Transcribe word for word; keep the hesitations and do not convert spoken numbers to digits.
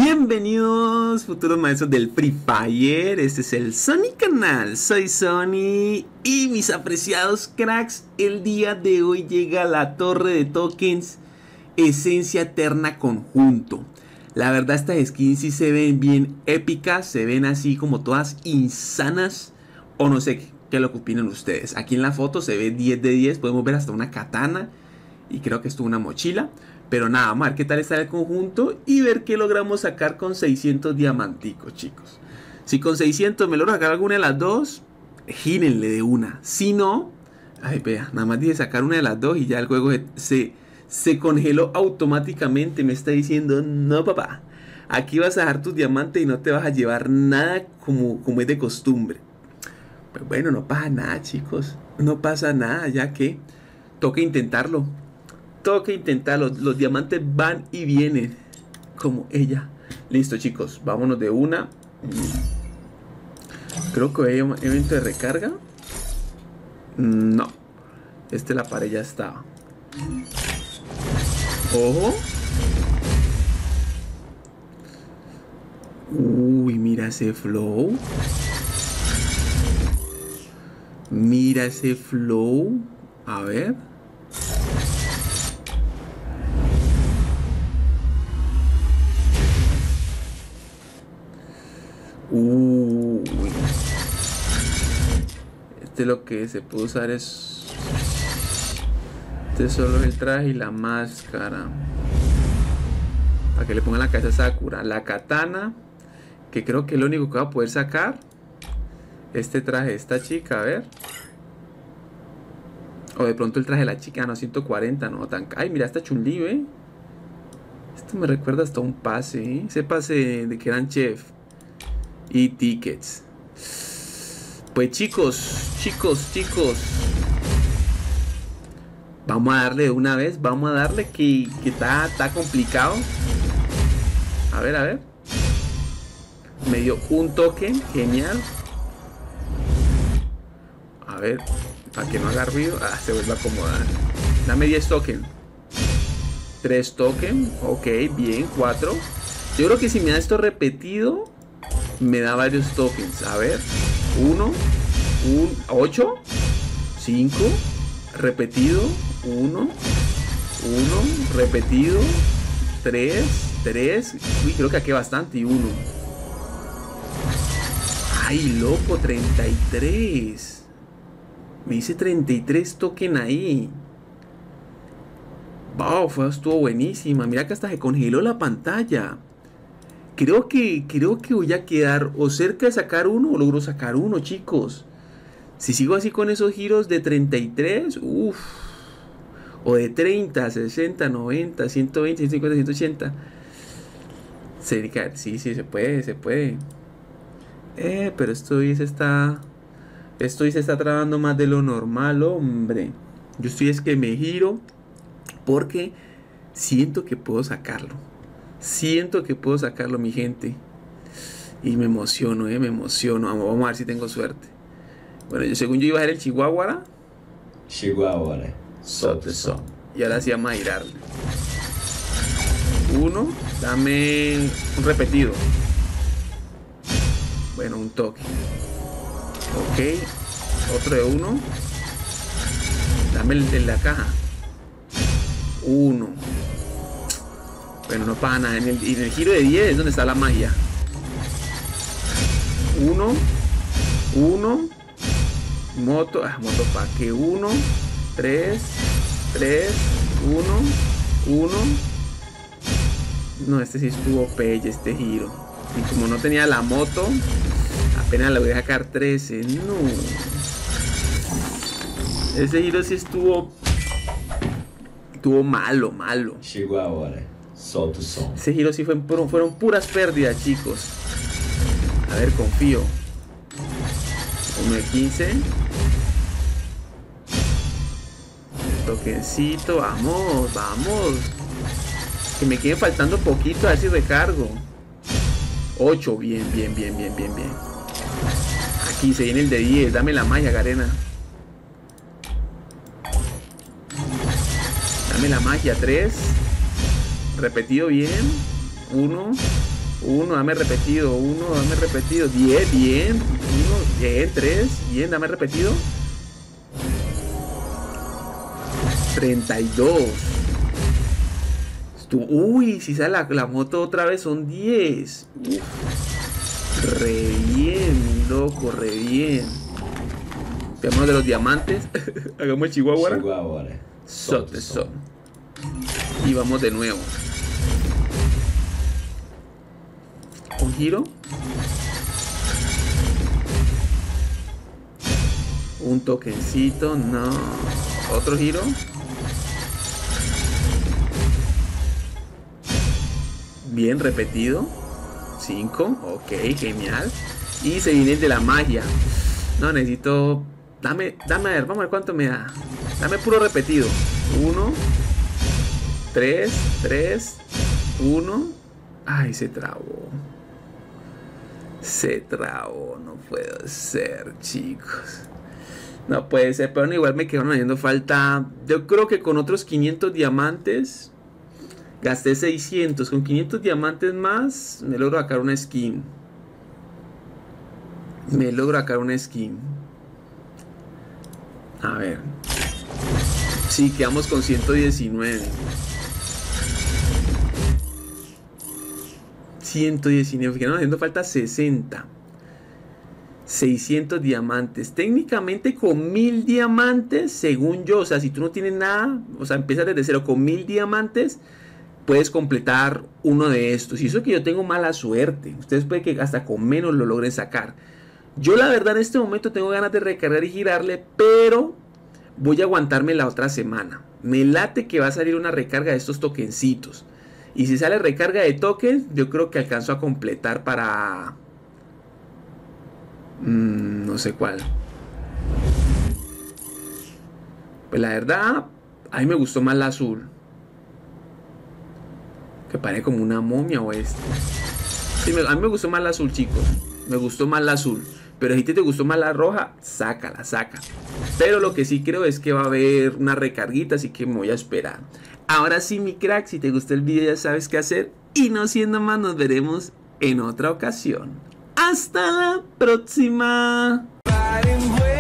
Bienvenidos, futuros maestros del Free Fire. Este es el Sony Canal. Soy Sony. Y mis apreciados cracks, el día de hoy llega la torre de tokens Esencia Eterna Conjunto. La verdad, estas skins sí se ven bien épicas. Se ven así como todas insanas. O no sé qué, qué es lo que opinan ustedes. Aquí en la foto se ve diez de diez. Podemos ver hasta una katana. Y creo que esto es una mochila. Pero nada, vamos a ver qué tal está el conjunto y ver qué logramos sacar con seiscientos diamanticos, chicos. Si con seiscientos me logro sacar alguna de las dos, gírenle de una. Si no, ay, vea, nada más dije sacar una de las dos y ya el juego se, se congeló automáticamente. Me está diciendo, no papá, aquí vas a dejar tus diamantes y no te vas a llevar nada como, como es de costumbre. Pero bueno, no pasa nada, chicos. No pasa nada, ya que toca intentarlo. Toca intentarlo, los, los diamantes van y vienen como ella. Listo, chicos, vámonos de una. Creo que hay un evento de recarga. No, este la pared ya estaba. Ojo. Uy, mira ese flow. Mira ese flow. A ver. Uy. Este lo que se puede usar es Este solo es el traje y la máscara. Para que le pongan la cabeza a Sakura. La katana, que creo que es lo único que va a poder sacar. Este traje de esta chica, a ver. O de pronto el traje de la chica, no, ciento cuarenta, no tan. Ay, mira esta Chun-Li, ¿eh? Esto me recuerda hasta un pase, ¿eh? Ese pase de, de que eran chef. Y tickets. Pues chicos, chicos, chicos, vamos a darle de una vez. Vamos a darle que, que está, está complicado. A ver, a ver. Me dio un token, genial. A ver, para que no haga ruido. Ah, se vuelve a acomodar. Dame diez tokens. tres tokens, ok, bien, cuatro. Yo creo que si me da esto repetido me da varios tokens. A ver, uno, un, ocho, cinco, repetido, uno, uno, repetido, tres, tres, uy, creo que aquí hay bastante, y uno. Ay, loco, treinta y tres. Me dice treinta y tres tokens ahí. Wow, fue, estuvo buenísima. Mira que hasta se congeló la pantalla. Creo que, creo que voy a quedar o cerca de sacar uno o logro sacar uno, chicos. Si sigo así con esos giros de treinta y tres, uff. O de treinta, sesenta, noventa, ciento veinte, ciento cincuenta, ciento ochenta. Cerca, sí, sí, se puede, se puede. Eh, pero esto se está... Esto se está trabando más de lo normal, hombre. Yo estoy es que me giro porque siento que puedo sacarlo. Siento que puedo sacarlo, mi gente. Y me emociono, eh, me emociono. Vamos, vamos a ver si tengo suerte. Bueno, yo según yo iba a ser el Chihuahua. Chihuahua. So, so. Y ahora sí vamos a girarle. Uno, dame un repetido. Bueno, un toque. Ok. Otro de uno. Dame el de la caja. Uno. Bueno, no pasa nada. En el, en el giro de diez es donde está la magia. Uno. Uno. Moto. Ah, moto pa' que uno. Tres. Tres. Uno. Uno. No, este sí estuvo pelle, este giro. Y como no tenía la moto, apenas le voy a sacar trece. No. Ese giro sí estuvo. Estuvo malo, malo. Chihuahua. Solta o som. Ese giro sí fue, fueron, fueron puras pérdidas, chicos. A ver, confío. uno de quince. Toquecito, vamos, vamos. Que me quede faltando poquito, a ver si recargo. ocho, bien, bien, bien, bien, bien, bien. Aquí se viene el de diez, dame la magia, Garena. Dame la magia, tres. Repetido bien. uno, Uno, dame repetido. Uno, dame repetido. diez, bien. Uno, bien. tres, bien, dame repetido. treinta y dos. Uy, si sale la, la moto otra vez son diez. Uf. Re bien, loco, re bien. Veamos de los diamantes. Hagamos el chihuahua. Chegou a hora. Solta o som. Y vamos de nuevo. Un giro. Un toquencito, no. Otro giro. Bien repetido. cinco. Ok, genial. Y se viene de la magia. No, necesito... Dame, dame a ver, vamos a ver cuánto me da. Dame puro repetido. uno. tres, tres. uno. Ay, se trabó. Se trabó. No puede ser, chicos. No puede ser, pero igual me quedaron haciendo falta. Yo creo que con otros quinientos diamantes gasté seiscientos. Con quinientos diamantes más me logro sacar una skin. Me logro sacar una skin. A ver. Sí, quedamos con ciento diecinueve. ciento diecinueve. Quedaron haciendo falta sesenta. seiscientos diamantes. Técnicamente con mil diamantes, según yo, o sea, si tú no tienes nada, o sea, empiezas desde cero con mil diamantes, puedes completar uno de estos. Y eso que yo tengo mala suerte. Ustedes pueden que hasta con menos lo logren sacar. Yo la verdad en este momento tengo ganas de recargar y girarle, pero voy a aguantarme la otra semana. Me late que va a salir una recarga de estos tokencitos. Y si sale recarga de tokens, yo creo que alcanzo a completar para... Mm, no sé cuál. Pues la verdad, a mí me gustó más la azul. Que parece como una momia o este. Sí, me, a mí me gustó más la azul, chicos. Me gustó más la azul. Pero si te gustó más la roja, sácala, saca. Pero lo que sí creo es que va a haber una recarguita, así que me voy a esperar. Ahora sí, mi crack, si te gustó el video ya sabes qué hacer. Y no siendo más, nos veremos en otra ocasión. ¡Hasta la próxima!